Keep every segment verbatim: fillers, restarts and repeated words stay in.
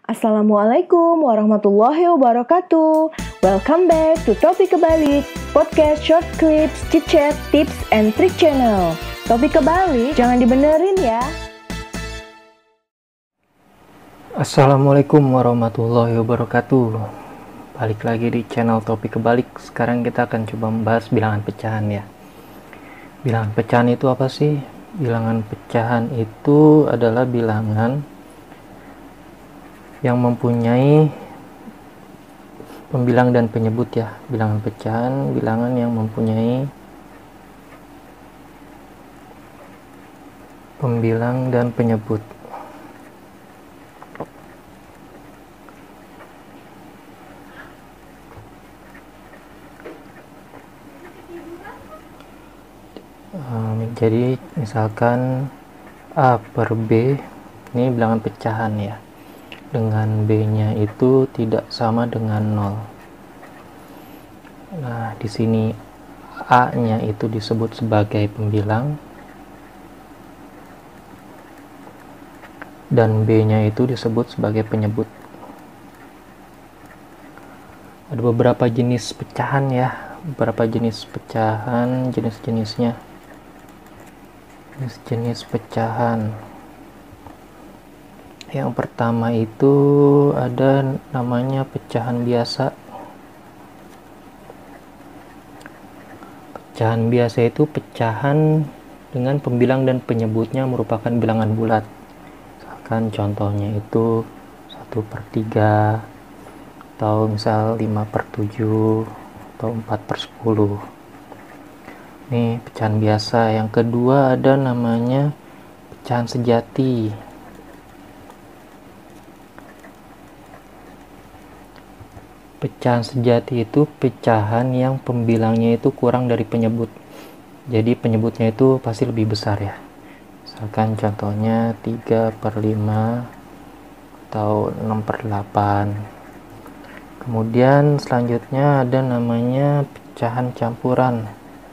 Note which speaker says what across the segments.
Speaker 1: Assalamualaikum warahmatullahi wabarakatuh. Welcome back to Topik Kebalik, podcast short clips, chit-chat, tips, and trick channel. Topik Kebalik, jangan dibenerin ya.
Speaker 2: Assalamualaikum warahmatullahi wabarakatuh. Balik lagi di channel Topik Kebalik. Sekarang kita akan coba membahas bilangan pecahan ya. Bilangan pecahan itu apa sih? Bilangan pecahan itu adalah bilangan yang mempunyai pembilang dan penyebut ya. Bilangan pecahan, bilangan yang mempunyai pembilang dan penyebut. Um, jadi misalkan A per B ini bilangan pecahan ya, dengan B nya itu tidak sama dengan nol. Nah, di sini A nya itu disebut sebagai pembilang dan B nya itu disebut sebagai penyebut. Ada beberapa jenis pecahan ya, beberapa jenis pecahan, jenis-jenisnya. Jenis-jenis pecahan. Yang pertama itu ada namanya pecahan biasa. Pecahan biasa itu pecahan dengan pembilang dan penyebutnya merupakan bilangan bulat. Misalkan contohnya itu satu per tiga atau misal lima per tujuh atau empat per sepuluh. Ini pecahan biasa. Yang kedua ada namanya pecahan sejati. Pecahan sejati itu pecahan yang pembilangnya itu kurang dari penyebut. Jadi penyebutnya itu pasti lebih besar ya. Misalkan contohnya tiga per lima atau enam per delapan. Kemudian selanjutnya ada namanya pecahan campuran.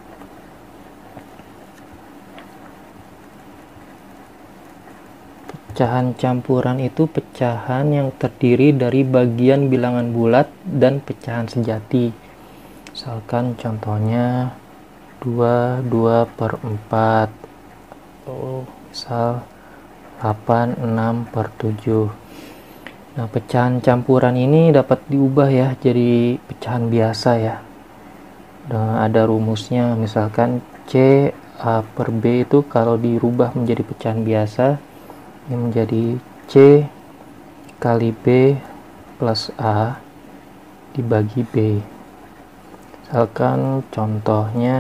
Speaker 2: Pecahan campuran itu pecahan yang terdiri dari bagian bilangan bulat dan pecahan sejati. Misalkan contohnya dua, dua per empat. Oh, misal delapan, enam per tujuh. Nah, pecahan campuran ini dapat diubah ya jadi pecahan biasa ya. Nah, ada rumusnya, misalkan C A per B itu kalau dirubah menjadi pecahan biasa ini menjadi C kali B plus A dibagi B. Misalkan contohnya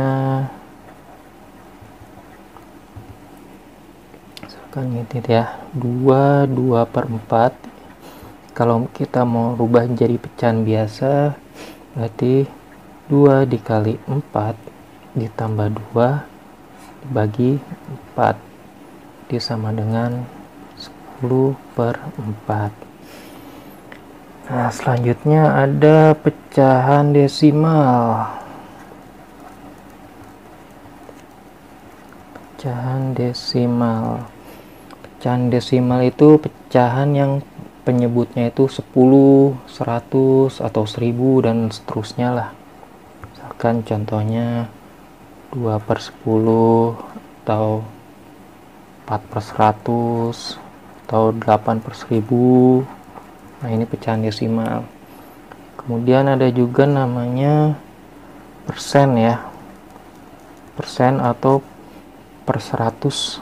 Speaker 2: misalkan ini ya, dua, dua per empat. Kalau kita mau rubah jadi pecahan biasa berarti dua dikali empat ditambah dua dibagi empat disama dengan sepuluh per empat. Nah, selanjutnya ada pecahan desimal. Pecahan desimal. Pecahan desimal itu pecahan yang penyebutnya itu sepuluh, seratus atau seribu dan seterusnya lah. Misalkan contohnya dua per sepuluh atau empat per seratus atau delapan per seribu. Nah, ini pecahan desimal. Kemudian ada juga namanya persen ya, persen atau per seratus,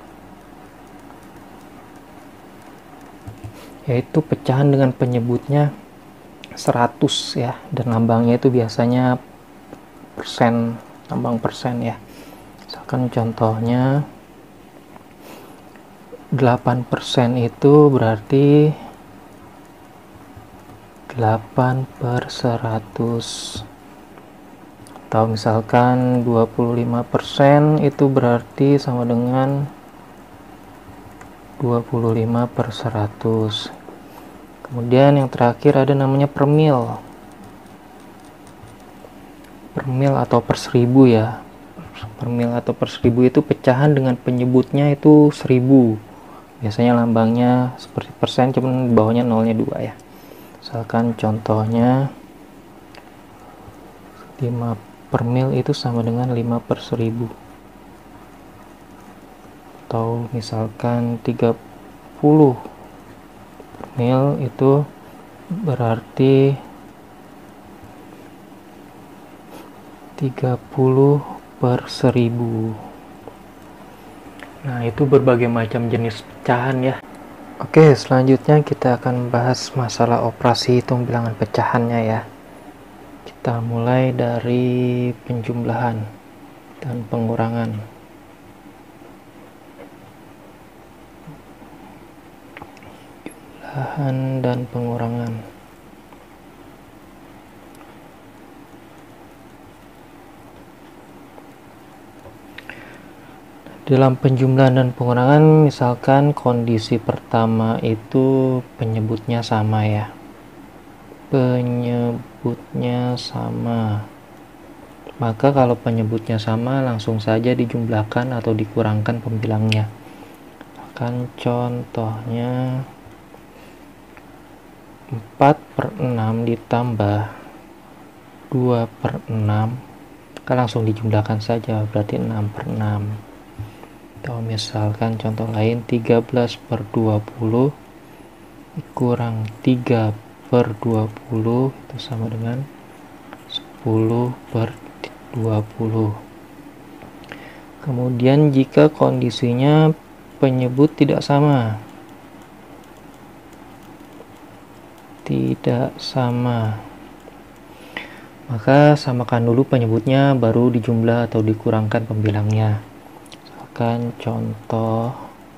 Speaker 2: yaitu pecahan dengan penyebutnya seratus ya, dan lambangnya itu biasanya persen, lambang persen ya. Misalkan contohnya delapan persen itu berarti delapan per seratus. Atau misalkan dua puluh lima persen itu berarti sama dengan dua puluh lima per seratus. Kemudian yang terakhir ada namanya per mil. Per mil atau per seribu ya. Per mil atau per seribu itu pecahan dengan penyebutnya itu seribu. Biasanya lambangnya seperti persen, cuman bawahnya nolnya dua ya. Misalkan contohnya lima per mil itu sama dengan lima per seribu. Atau misalkan tiga puluh per mil itu berarti tiga puluh per seribu. Nah, itu berbagai macam jenis pecahan ya. Oke, selanjutnya kita akan bahas masalah operasi hitung bilangan pecahannya ya. Kita mulai dari penjumlahan dan pengurangan. Jumlahan dan pengurangan. Dalam penjumlahan dan pengurangan, misalkan kondisi pertama itu penyebutnya sama ya. Penyebutnya sama. Maka kalau penyebutnya sama, langsung saja dijumlahkan atau dikurangkan pembilangnya. Misalkan contohnya empat per enam ditambah dua per enam, kan langsung dijumlahkan saja, berarti enam per enam. Atau misalkan contoh lain, tiga belas per dua puluh kurang tiga per dua puluh itu sama dengan sepuluh per dua puluh. Kemudian jika kondisinya penyebut tidak sama, tidak sama, maka samakan dulu penyebutnya baru dijumlah atau dikurangkan pembilangnya. Misalkan contoh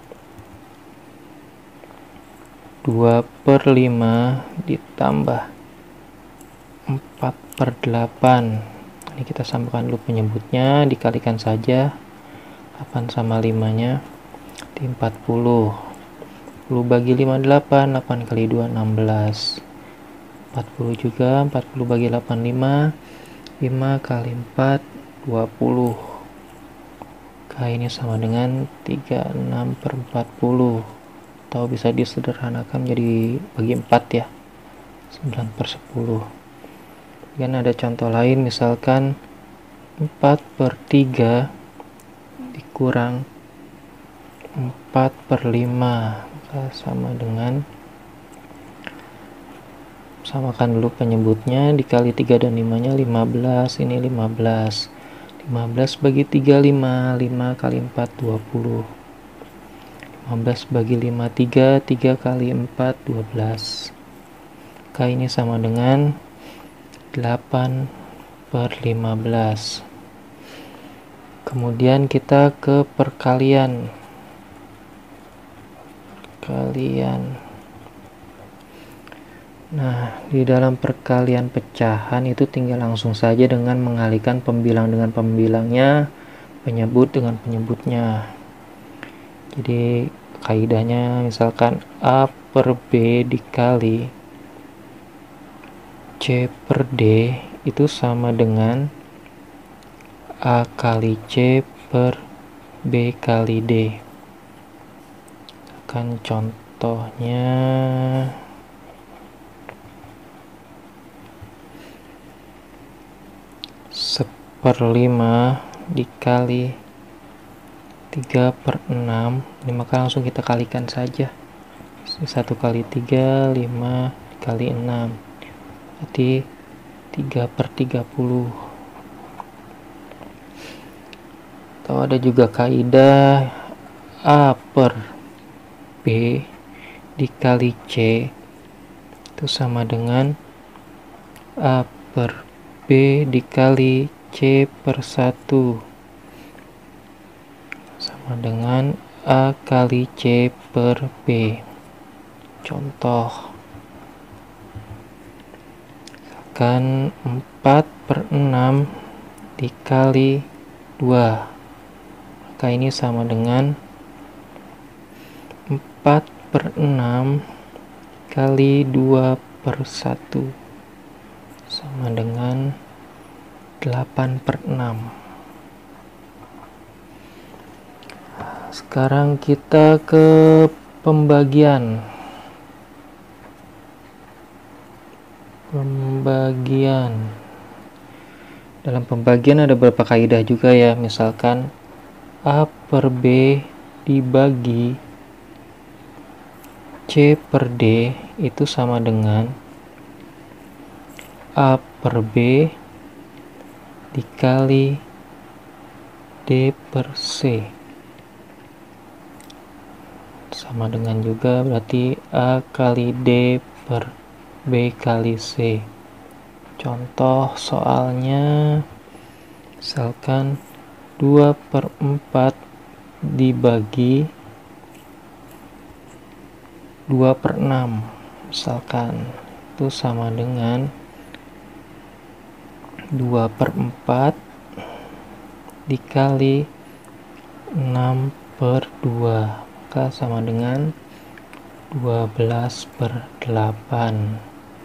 Speaker 2: dua per lima ditambah empat per delapan. Ini kita samakan dulu penyebutnya, dikalikan saja delapan sama lima nya di empat puluh. sepuluh bagi lima delapan, delapan kali dua enam belas. empat puluh juga, empat puluh bagi delapan lima, lima kali empat dua puluh. K ini sama dengan tiga puluh enam per empat puluh, atau bisa disederhanakan jadi bagi empat ya, sembilan per sepuluh. Dan ada contoh lain, misalkan empat per tiga dikurang empat per lima, maka sama dengan, samakan dulu penyebutnya, dikali tiga dan lima nya lima belas, ini lima belas. lima belas bagi tiga, lima, lima kali empat, dua puluh. lima belas bagi lima, tiga, tiga kali empat, dua belas. K ini sama dengan delapan per lima belas. Kemudian kita ke perkalian. Perkalian. Nah, di dalam perkalian pecahan itu tinggal langsung saja dengan mengalihkan pembilang dengan pembilangnya, penyebut dengan penyebutnya. Jadi kaidahnya misalkan A per B dikali C per D itu sama dengan A kali C per B kali D. Kan contohnya seperlima dikali tiga per enam, ini maka langsung kita kalikan saja. Satu kali tiga, lima dikali enam, berarti tiga per tiga puluh. Atau ada juga kaidah A per B dikali C itu sama dengan A per B dikali C per satu, sama dengan A kali C per B. Contoh, misalkan empat per enam dikali dua, maka ini sama dengan empat per enam kali dua per satu, sama dengan delapan per enam. Sekarang kita ke Pembagian. Pembagian. Dalam pembagian ada beberapa kaidah juga ya, misalkan A per B dibagi C per D itu sama dengan A per B dikali D per C, sama dengan juga berarti A kali D per B kali C. Contoh soalnya, misalkan dua per empat dibagi dua per enam, misalkan itu sama dengan dua per empat dikali enam per dua, maka sama dengan dua belas per delapan.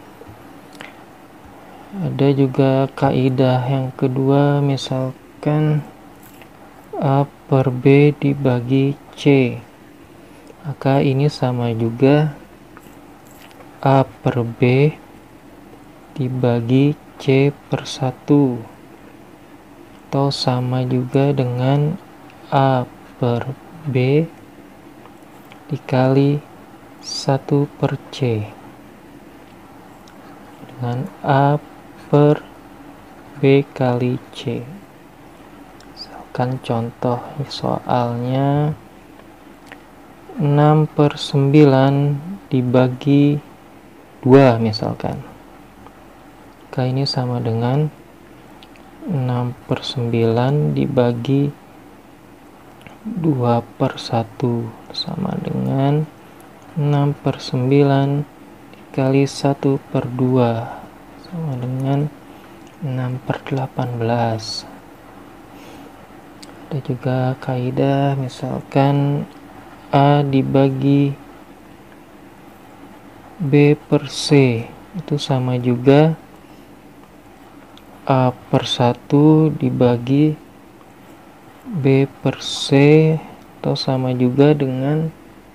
Speaker 2: Ada juga kaidah yang kedua, misalkan A per B dibagi C, maka ini sama juga A per B dibagi C per satu, atau sama juga dengan A per B dikali satu per C, dengan A per B kali C. Misalkan contoh soalnya enam per sembilan dibagi dua misalkan. Maka ini sama dengan enam per sembilan dibagi dua per satu, sama dengan enam per sembilan dikali satu per dua, sama dengan enam per delapan belas. Ada juga kaidah misalkan A dibagi B per C itu sama juga A per satu dibagi B per C, atau sama juga dengan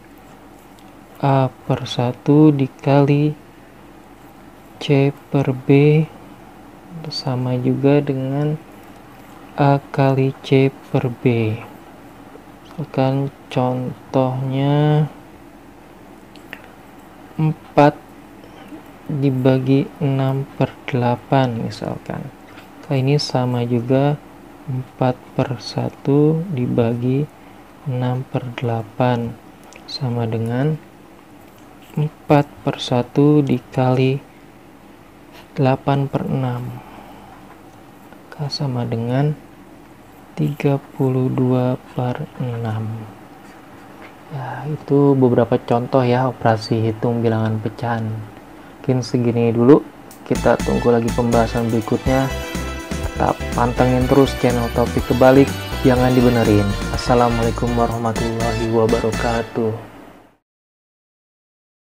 Speaker 2: A per satu dikali C per B, sama juga dengan A kali C per B. Misalkan contohnya empat dibagi enam per delapan misalkan. Maka ini sama juga empat per satu dibagi enam per delapan, sama dengan empat per satu dikali delapan per enam, maka sama dengan tiga puluh dua per enam. Ya, itu beberapa contoh ya operasi hitung bilangan pecahan. Mungkin segini dulu, kita tunggu lagi pembahasan berikutnya. Tetap pantengin terus channel Topik Kebalik, jangan dibenerin. Assalamualaikum warahmatullahi wabarakatuh.